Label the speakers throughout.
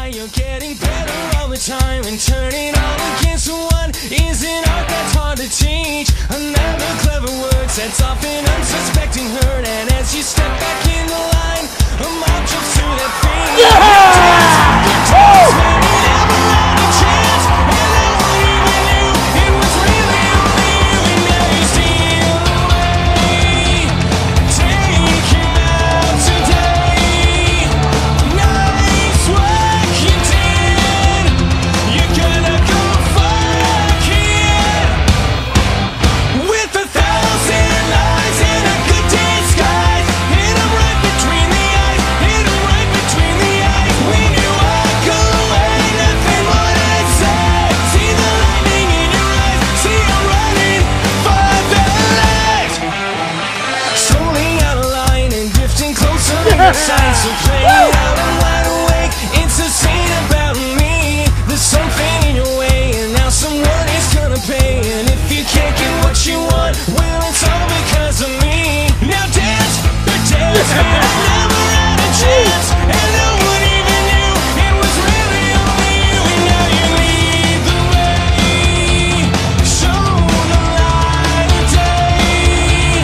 Speaker 1: you're getting better all the time, and turning all against one is an art that's hard to teach. Another clever word sets off an unsuspecting hurt, and as you step back in the line, a mob jumps to their feet. So play out and wide awake. It's a scene about me. There's something in your way, and now someone is gonna pay. And if you can't get what you want, well, it's all because of me. Now dance, but dance, and I never had a chance, and no one even knew it was really only you. And now you lead the way, show the light of day.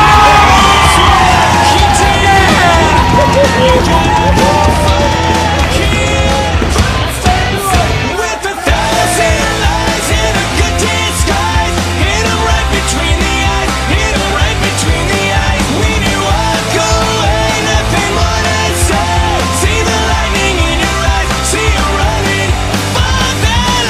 Speaker 1: You gotta go fuck it. With 1,000 lies in a good disguise, hit 'em right between the eyes, hit 'em right between the eyes. When you walk away, nothing more to say. See the lightning in your eyes, see you running for that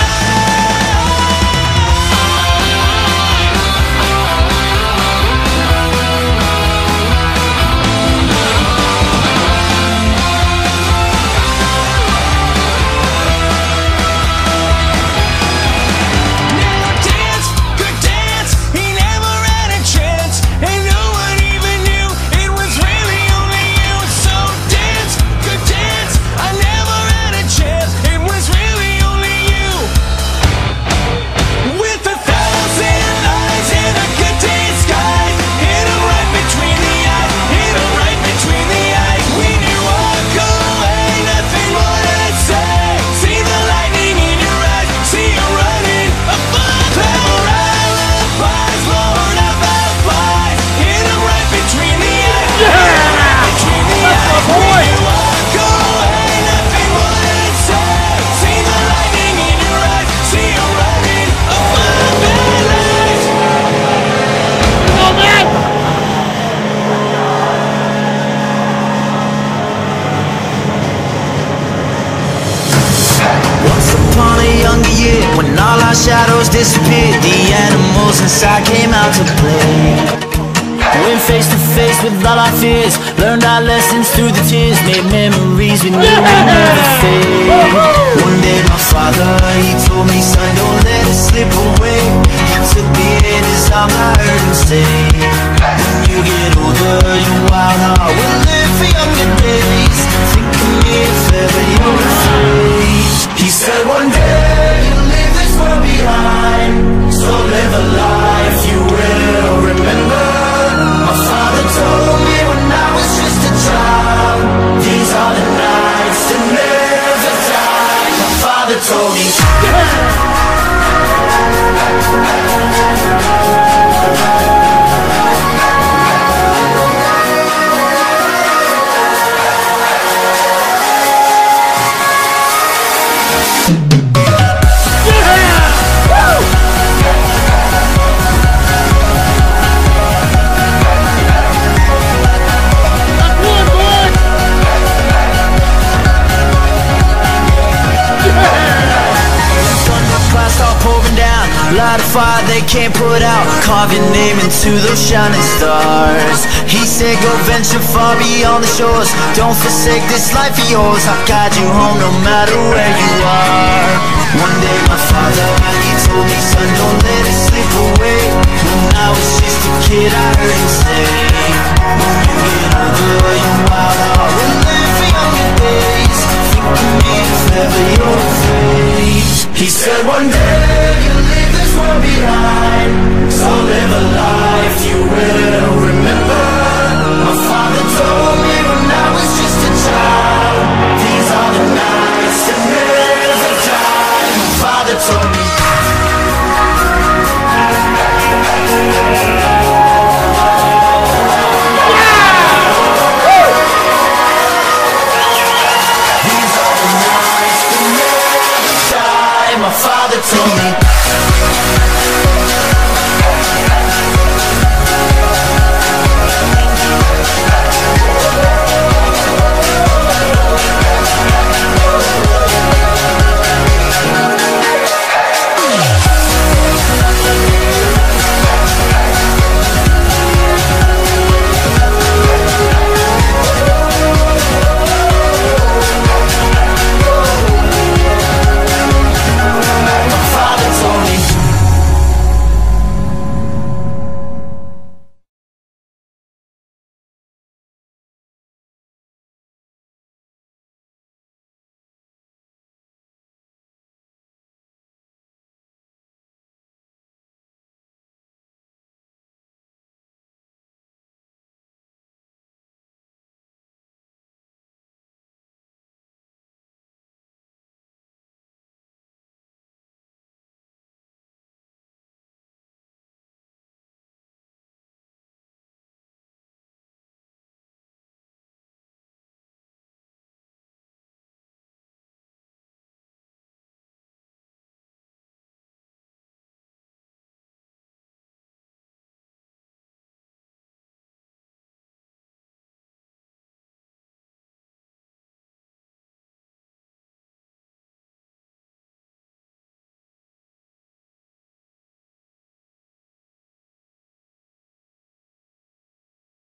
Speaker 1: when all our shadows disappeared, the animals inside came out to play. Went face to face with all our fears, learned our lessons through the tears, made memories we knew would never fade. One day my father, he told me, son, don't let it slip away. He took me in his arms, I heard him say, when you get older, your wild heart will live for younger days. Think of me if ever you're afraid. He said one day you'll leave this world behind, so live a life you will remember. My father told me when I was just a child, these are the nights that never die. My father told me light a fire they can't put out, carve your name into those shining stars. He said go venture far beyond the shores, don't forsake this life of yours. I'll guide you home no matter where you are. One day my father, he told me, son, don't let it slip away. When I was just a kid I heard him say, when you get older your wild heart will live for younger days. Think of me if ever you're afraid. He said one day